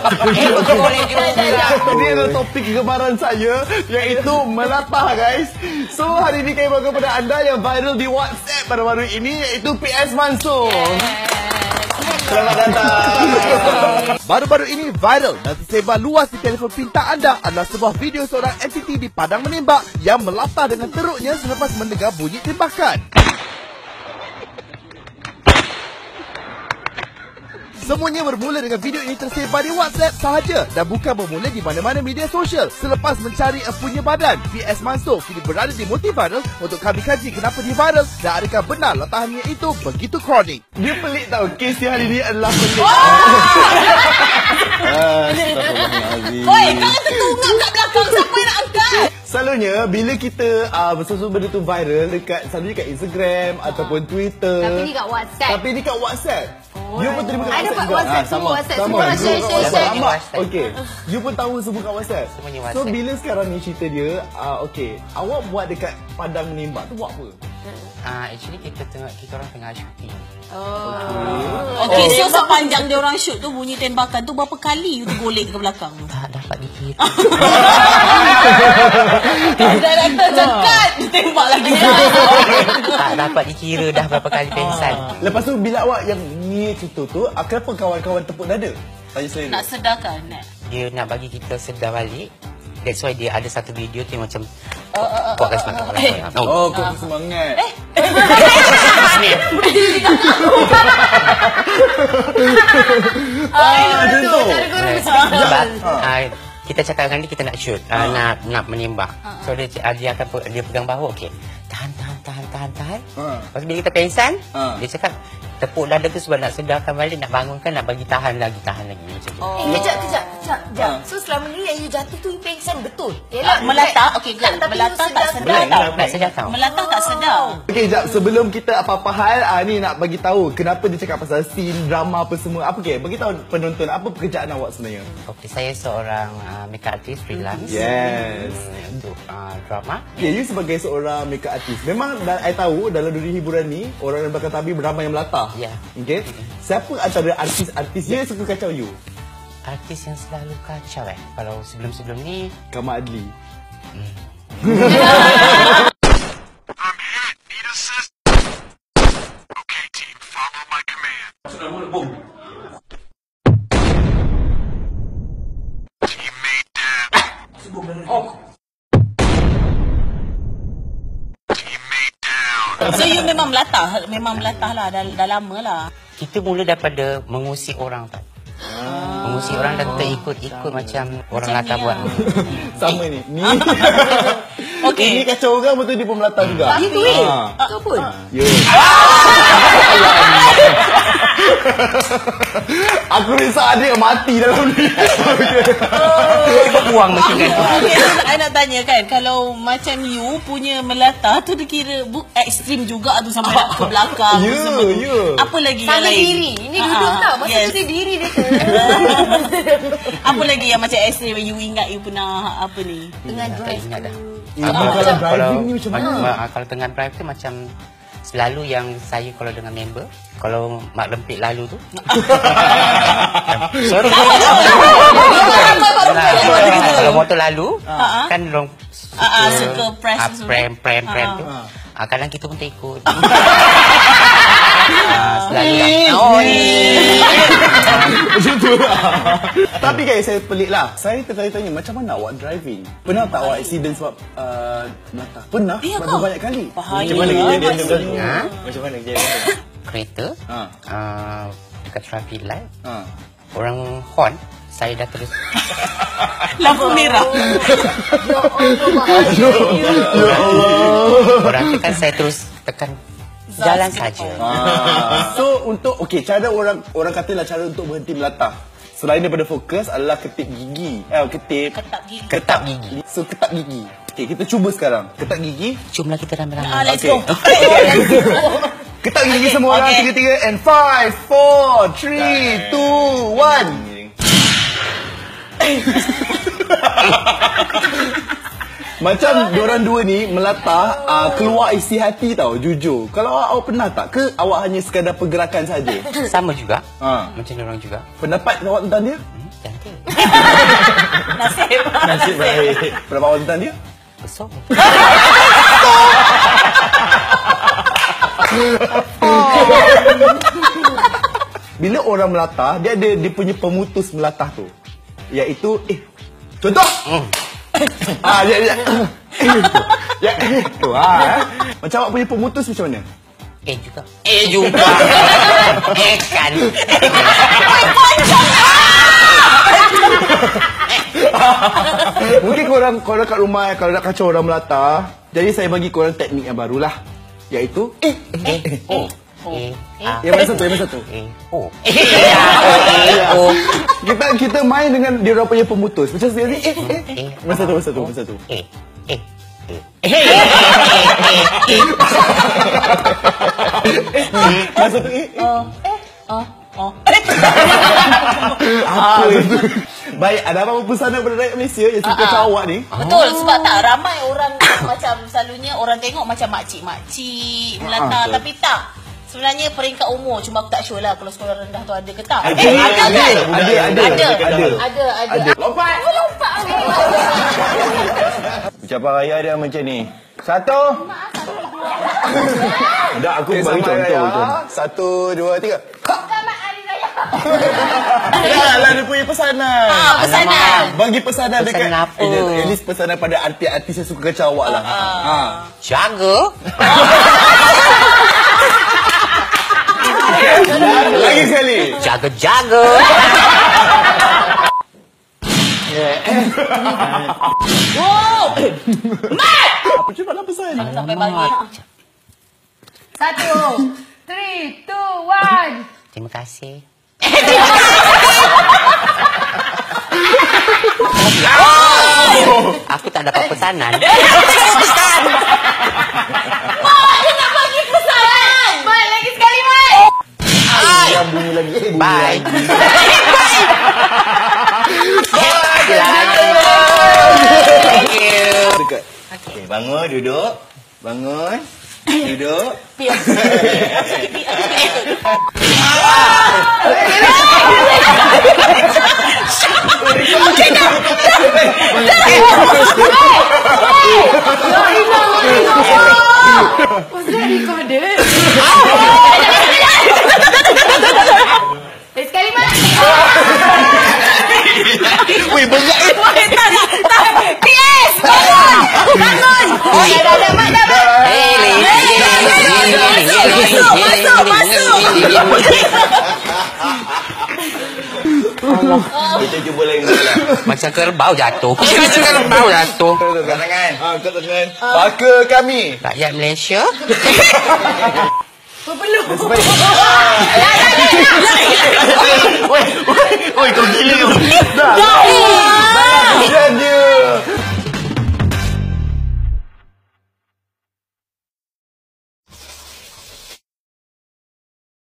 Boleh juga. Ini adalah topik kegemaran saya, iaitu melatah, guys. So, hari ini kami bawa kepada anda yang viral di WhatsApp baru-baru ini, iaitu PS Mansur. Selamat datang. Baru-baru ini viral dan tersebar luas di telefon pintar anda adalah sebuah video seorang entiti di padang menembak yang melatah dengan teruknya selepas mendengar bunyi tembakan. Semuanya bermula dengan video ini tersebar di WhatsApp sahaja dan bukan bermula di mana-mana media sosial. Selepas mencari empunya badan, PS Mansur kini berada di multi-viral untuk kami kaji kenapa dia viral dan adakah benar latahannya itu begitu kronik. Dia pelik tau, kes dia hari ini adalah pelik. Oi, jangan tertunggang kat belakang. Siapa yang nak angkat? Selalunya bila kita sesuatu benda tu viral selalunya kat Instagram ataupun Twitter. Tapi ni kat WhatsApp. Tapi ni kat WhatsApp. You pun terima kat I WhatsApp dapat juga. WhatsApp semua WhatsApp. Sama. Semua share. Okey. You pun tahu semua kat WhatsApp. Semuanya So WhatsApp. bila sekarang ni cerita dia, okey, awak buat dekat padang menembak tu buat apa? Actually kita orang tengah shooting. Okey, so sepanjang dia orang shoot tu bunyi tembakan tu berapa kali tu golek ke belakang? Tak dapat dikira. Director cakap tembak lagi. Tak dapat dikira dah berapa kali pengsan. Lepas tu bila awak yang ni cerita tu, kenapa kawan-kawan tepuk dada? Tanya saya. Nak sedarkan Dia nak bagi kita sedar balik. That's why dia ada satu video tu yang macam kuatkan semangat. Oh, kau semangat. Macam tu. Sebab kita cakap dengan dia kita nak shoot, nak menembak. So dia pegang bahu, okey. Tahan. Lepas bila kita pengsan, dia cakap tepuk dada tu sebab nak sedarkan balik, nak bangunkan, nak bagi tahan lagi macam tu. Kejap. So selama ni yang you jatuh tu you pengsan betul? Yalah, melatah, okey, melatah tak sedar tau. Tak sedar tau. Melatah tak sedar. Okey, jap, sebelum kita apa-apa hal, ni nak bagi tahu kenapa dia cakap pasal scene drama apa semua. Apa ke? Bagi tahu penonton apa pekerjaan awak sebenarnya. Okey, saya seorang makeup artist freelance. Yes. Untuk drama. Okay, you sebagai seorang makeup artist, memang I tahu dalam dunia hiburan ni orang yang belakang tabir beramai yang melatah. Ya. Okay. Siapa antara artis-artis yang suka kacau you? Artis yang selalu kacau kalau sebelum-sebelum ni Kama Adli. So you memang melatah lah, dah lama lah. kita mula daripada mengusik orang tau. Mengusik orang dan kita ikut macam orang latah buat. Sama ni. Ni. Okey. Ini kacau orang betul dia pun melatah juga. Itu kau pun. Ya. Aku risau ada yang mati dalam ni. Buang macam kan. Okay, so I nak tanya kan, kalau macam you punya melatah tu dikira ekstrim juga tu sampai nak ke belakang. Ya. Apa lagi yang Sambil lain? diri. Ini duduk tau. Masa tu diri dia tu. Apa lagi yang macam ekstrim yang you ingat you pernah apa ni? Tengah Tak drive. ingat dah. Kalau driving ni macam mana? Kalau tengah drive tu macam selalu yang saya kalau dengan member, kalau mak lempit lalu tu. Sorry. Kalau motor lalu, kan dorang suka press prem tu. Kadang kita pun tak ikut. Selalu Macam tu lah. Tapi kan saya pelik lah. Saya tertanya-tanya macam mana awak driving? Pernah tak awak accident sebab melatah? Pernah? Ya, Sebab banyak kali. Bahaya. Macam mana kejadian dia? Macam mana kejadian? Kereta dekat traffic light, orang horn, saya dah terus lampu merah. Ya Allah. orang tekan, saya terus tekan jalan saja. So untuk cara orang katalah cara untuk berhenti melatah. Selain daripada fokus adalah ketip gigi. Ketap gigi. So ketap gigi. Okey, kita cuba sekarang. Ketap gigi. Jomlah kita ramai-ramai. Let's go. Ketap gigi semua orang. 3 and 5 4 3 2 1. Macam diorang dua ni melatah keluar isi hati tau, jujur. Kalau awak pernah tak ke awak hanya sekadar pergerakan saja? Sama juga. Macam orang juga. Pendapat awak tentang dia? Cantik. Nasib baik. Berapa awak tentang dia? Besar. Bila orang melatah, dia ada dia punya pemutus melatah tu. Iaitu contoh. Tu macam awak punya pemutus macam mana? Juga. Kan. Mungkin korang kat rumah kalau nak kacau orang melatah, jadi saya bagi korang teknik yang barulah. Iaitu yang mana satu? Kita main dengan dia orang punya pemutus. Macam sekali Masa satu. Masa tu apa itu? Baik, ada apa pesanan kepada rakyat Malaysia yang suka cawak ni? Betul, sebab tak ramai orang macam selalunya orang tengok macam makcik-makcik melatah, tapi tak. Sebenarnya peringkat umur, cuma aku tak sure lah kalau sekolah rendah tu ada ke tak. Ada. Lompat. Ucapan raya dia macam ni. 1. Dah aku bagi contoh. 1, 2, 3. Selamat Hari Raya. Lah dia punya pesanan. Pesanan. Bagi pesanan dekat Pesanan apa? At least pesanan pada artis-artis yang suka kacau awak lah. Jaga. Lagi sekali. Jaga. Mat! Apa cepatlah pesan? Sampai bagi. 1, 3, 2, 1. Terima kasih. Aku tak dapat pesanan. Mat, dia nak bagi pesanan. Mat, lagi sekali, Mat. Yang bunyi lagi. Bye. Thank you. Dekat. Okay, bangun, duduk. Bangun. Duduk. Was that recorded? Lagi sekali, Mat. Weh, berat. PS! Bangun! Oh, dah, Mat, dah. Kita cuba lain kali lah. Macam kerbau jatuh. Macam kerbau jatuh. Angkat tangan. Angkat tangan. Baka kami. Rakyat Malaysia. Berpeluk. Oi, kau gila. Dah.